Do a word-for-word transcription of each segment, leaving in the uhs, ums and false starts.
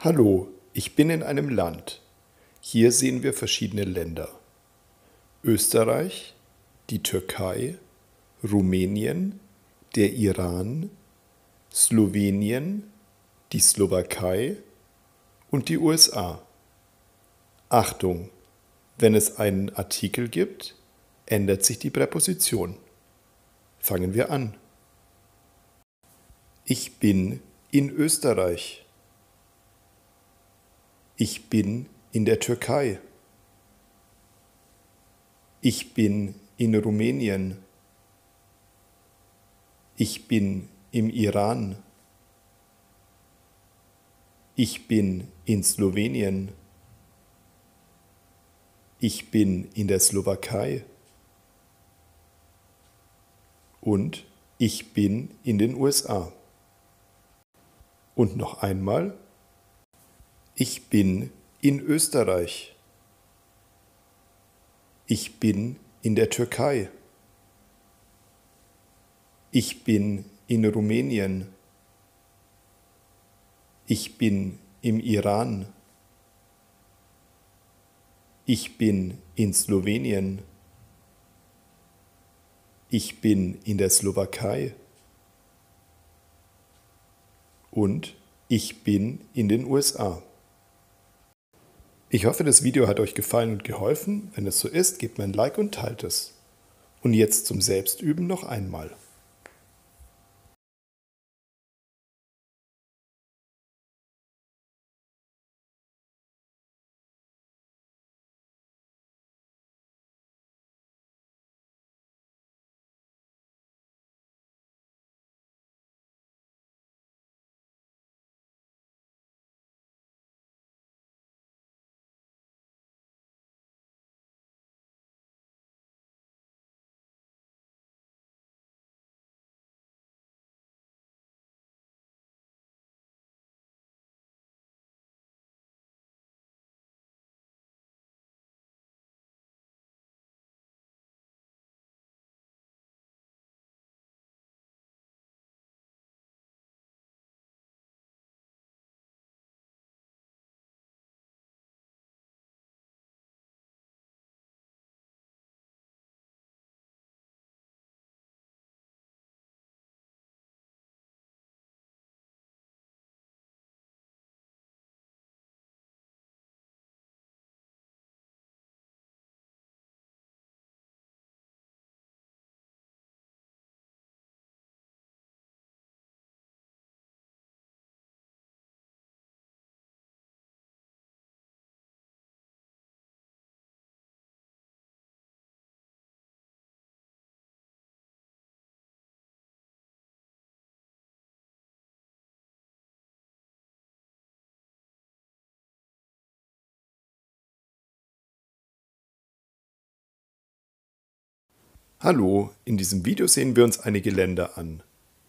Hallo, ich bin in einem Land. Hier sehen wir verschiedene Länder. Österreich, die Türkei, Rumänien, der Iran, Slowenien, die Slowakei und die U S A. Achtung, wenn es einen Artikel gibt, ändert sich die Präposition. Fangen wir an. Ich bin in Österreich. Ich bin in der Türkei. Ich bin in Rumänien. Ich bin im Iran. Ich bin in Slowenien. Ich bin in der Slowakei. Und ich bin in den U S A. Und noch einmal. Ich bin in Österreich. Ich bin in der Türkei. Ich bin in Rumänien. Ich bin im Iran. Ich bin in Slowenien. Ich bin in der Slowakei. Und ich bin in den U S A. Ich hoffe, das Video hat euch gefallen und geholfen. Wenn es so ist, gebt mir ein Like und teilt es. Und jetzt zum Selbstüben noch einmal. Hallo, in diesem Video sehen wir uns einige Länder an.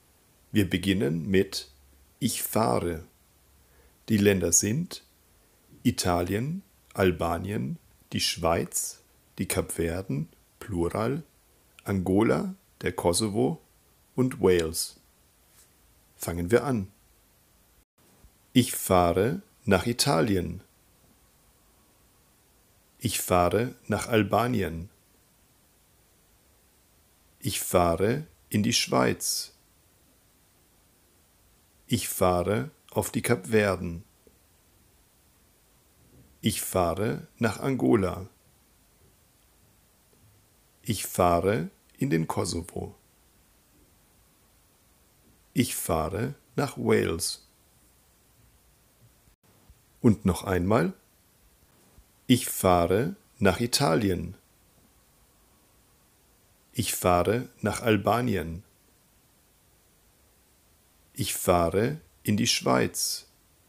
Wir beginnen mit Ich fahre. Die Länder sind Italien, Albanien, die Schweiz, die Kapverden, Plural, Angola, der Kosovo und Wales. Fangen wir an. Ich fahre nach Italien. Ich fahre nach Albanien. Ich fahre in die Schweiz. Ich fahre auf die Kapverden. Ich fahre nach Angola. Ich fahre in den Kosovo. Ich fahre nach Wales. Und noch einmal. Ich fahre nach Italien. Ich fahre nach Albanien. Ich fahre in die Schweiz.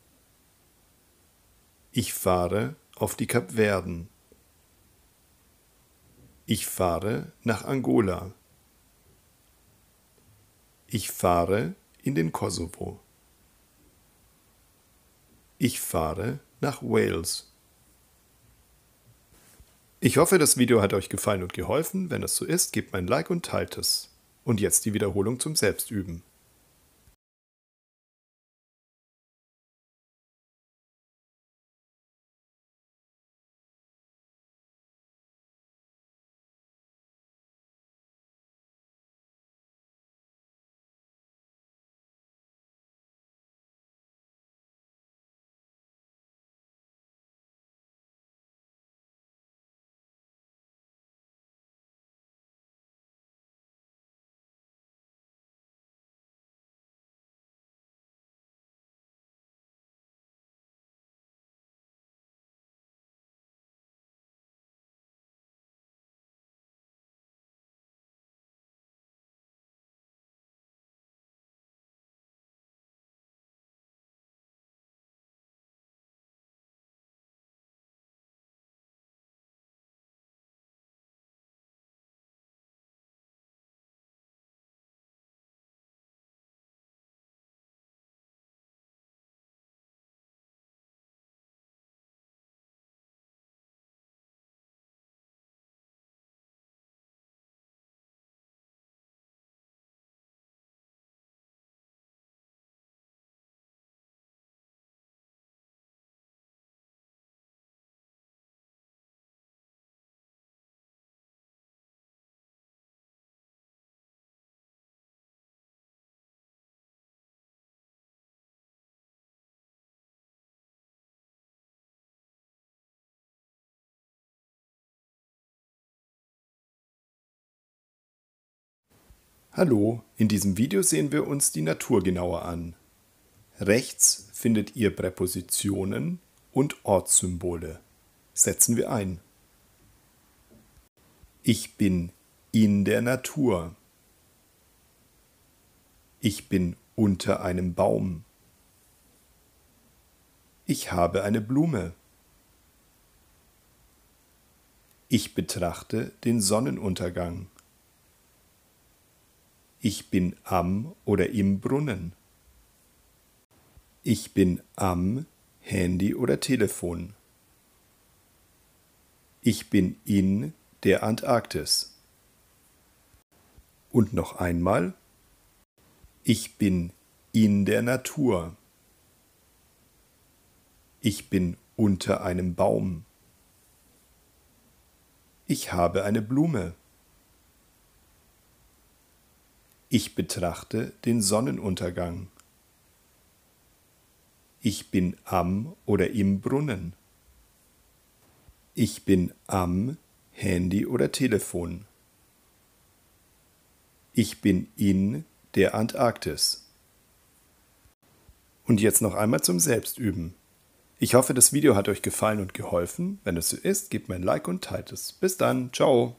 Ich fahre auf die Kapverden. Ich fahre nach Angola. Ich fahre in den Kosovo. Ich fahre nach Wales. Ich hoffe, das Video hat euch gefallen und geholfen. Wenn es so ist, gebt mir ein Like und teilt es. Und jetzt die Wiederholung zum Selbstüben. Hallo, in diesem Video sehen wir uns die Natur genauer an. Rechts findet ihr Präpositionen und Ortssymbole. Setzen wir ein. Ich bin in der Natur. Ich bin unter einem Baum. Ich habe eine Blume. Ich betrachte den Sonnenuntergang. Ich bin am oder im Brunnen. Ich bin am Handy oder Telefon. Ich bin in der Antarktis. Und noch einmal. Ich bin in der Natur. Ich bin unter einem Baum. Ich habe eine Blume. Ich betrachte den Sonnenuntergang. Ich bin am oder im Brunnen. Ich bin am Handy oder Telefon. Ich bin in der Antarktis. Und jetzt noch einmal zum Selbstüben. Ich hoffe, das Video hat euch gefallen und geholfen. Wenn es so ist, gebt mir ein Like und teilt es. Bis dann, ciao!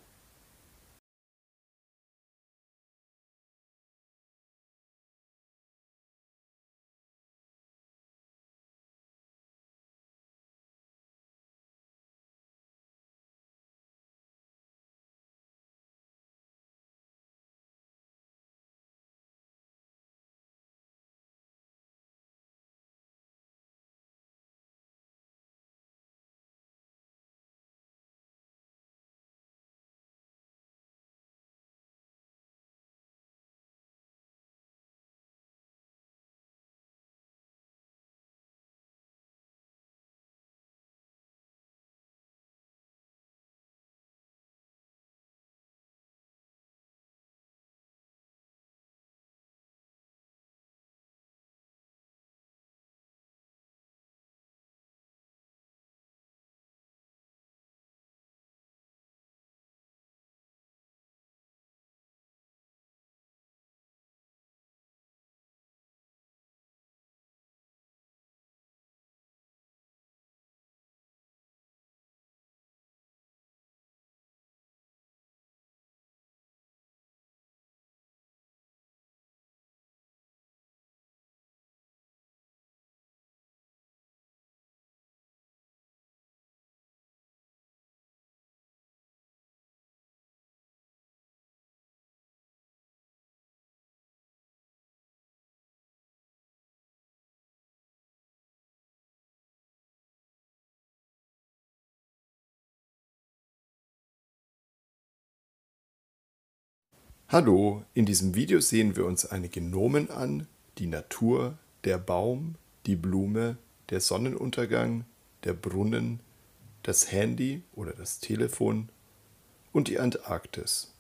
Hallo, in diesem Video sehen wir uns einige Nomen an, die Natur, der Baum, die Blume, der Sonnenuntergang, der Brunnen, das Handy oder das Telefon und die Antarktis.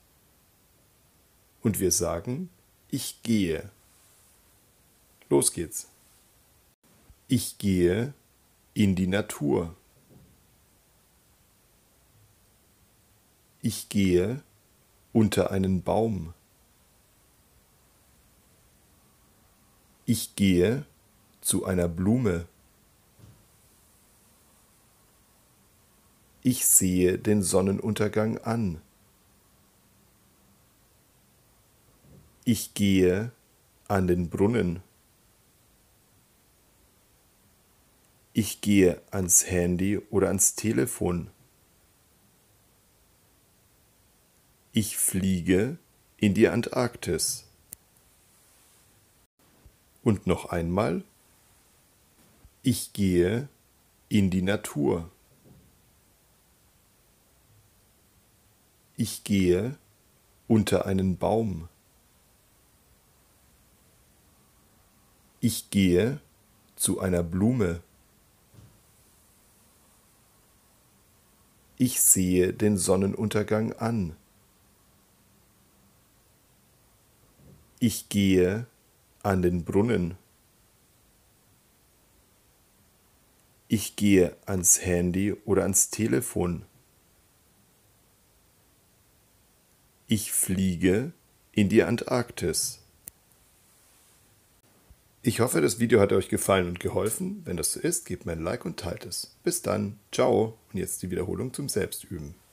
Und wir sagen, ich gehe. Los geht's. Ich gehe in die Natur. Ich gehe unter einen Baum. Ich gehe zu einer Blume. Ich sehe den Sonnenuntergang an. Ich gehe an den Brunnen. Ich gehe ans Handy oder ans Telefon. Ich fliege in die Antarktis. Und noch einmal. Ich gehe in die Natur. Ich gehe unter einen Baum. Ich gehe zu einer Blume. Ich sehe den Sonnenuntergang an. Ich gehe an den Brunnen. Ich gehe ans Handy oder ans Telefon. Ich fliege in die Antarktis. Ich hoffe, das Video hat euch gefallen und geholfen. Wenn das so ist, gebt mir ein Like und teilt es. Bis dann. Ciao. Und jetzt die Wiederholung zum Selbstüben.